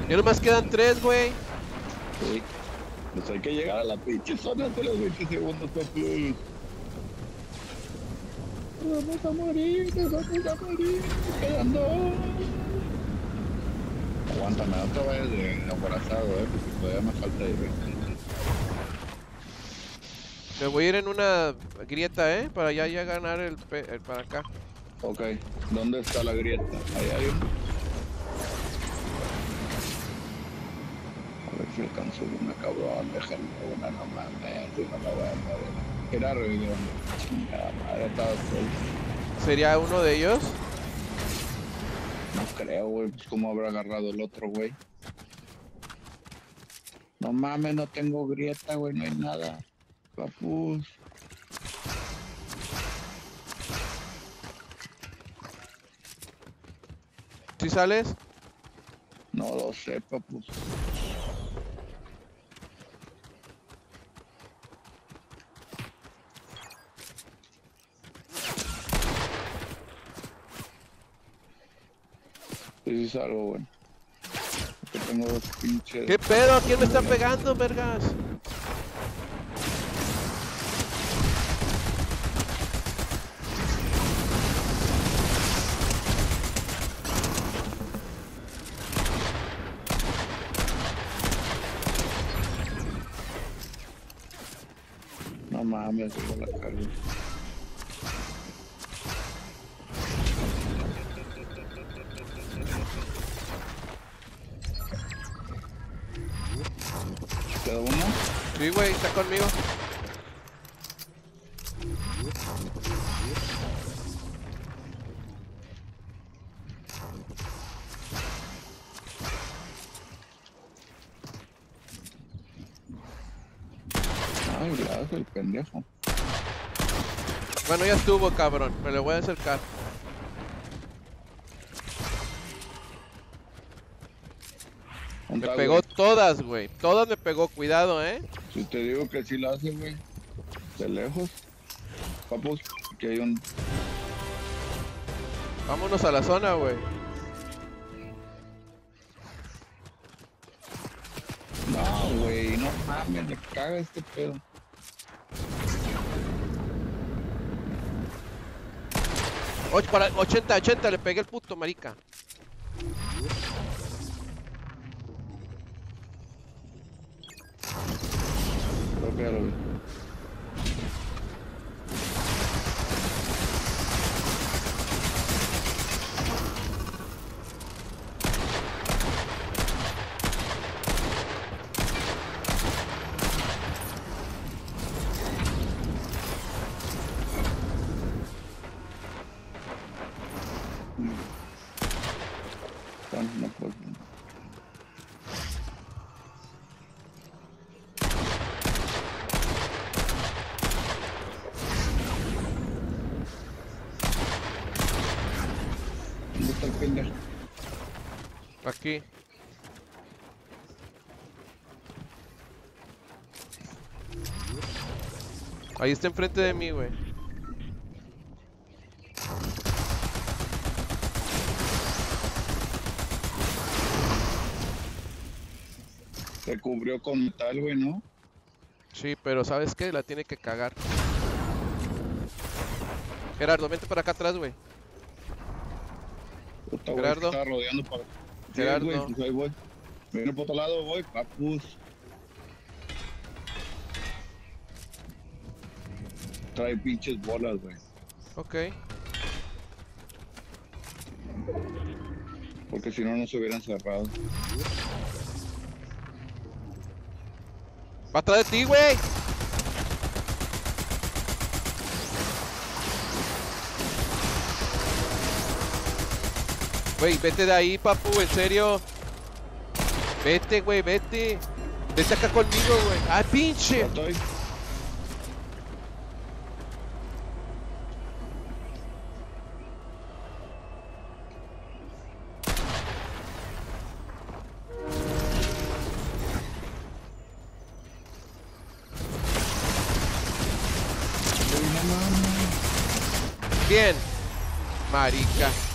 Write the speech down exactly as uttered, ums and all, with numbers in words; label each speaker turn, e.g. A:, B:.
A: Ya nomás quedan tres, güey.
B: Sí. Pues hay que llegar a la pinche zona de los veinte segundos, papi. Nos vamos a morir, nos vamos a morir. Quedan dos. Aguántame, no te vayas de aborazado, eh, porque todavía me falta diversión.
A: Me voy a ir en una grieta, ¿eh? Para ya, ya ganar el, pe el para acá.
B: Ok, ¿dónde está la grieta? Ahí hay uno. A ver si alcanzo una, cabrón. Déjenme una, no mames. Si no me voy a morir. Era reviviendo. Chingada madre, estaba solo.
A: ¿Sería uno de ellos?
B: No creo, güey. Pues cómo habrá agarrado el otro, güey. No mames, no tengo grieta, güey. No hay nada. Papus.
A: ¿Sí sales?
B: No lo sé, papus. Sí, sí salgo, güey. Porque tengo dos pinches.
A: ¿Qué pedo? ¿Quién me está pegando, vergas?
B: No mames, digo la carga. ¿Queda uno?
A: Sí, güey, está conmigo.
B: Ay, gracias, el pendejo.
A: Bueno, ya estuvo, cabrón. Me lo voy a acercar. Me pegó todas, güey. Todas me pegó. Cuidado, ¿eh?
B: Si te digo que sí lo hace, güey. De lejos. Papus, que hay un...
A: Vámonos a la zona, güey.
B: No, güey, no mames, me caga este pedo.
A: Ocho para ochenta, ochenta, le pegué el puto, marica.
B: Creo que ya lo vi. Bueno, no puedo. ¿Dónde está el pendejo?
A: Aquí. Ahí está enfrente de mí, güey.
B: Se cubrió con metal, güey, ¿no?
A: Sí, pero ¿sabes qué? La tiene que cagar. Gerardo, vente para acá atrás, güey.
B: Puta, güey,
A: Gerardo.
B: estaba rodeando para...
A: Gerardo.
B: Sí, güey, pues ahí voy. Me viene por otro lado, voy, papus. Trae pinches bolas, güey.
A: Ok.
B: Porque si no, no se hubieran cerrado.
A: Va atrás de ti, güey. Güey, vete de ahí, papu, en serio. Vete, güey, vete. Vete acá conmigo, güey. ¡Ay, pinche!
B: Estoy.
A: Bien, marica.